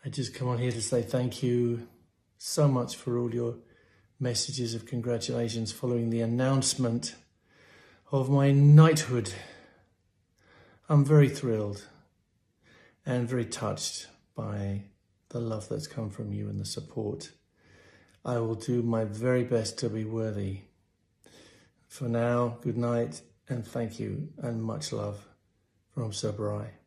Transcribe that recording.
I just come on here to say thank you so much for all your messages of congratulations following the announcement of my knighthood. I'm very thrilled and very touched by the love that's come from you and the support. I will do my very best to be worthy. For now, good night and thank you and much love from Sir Bry.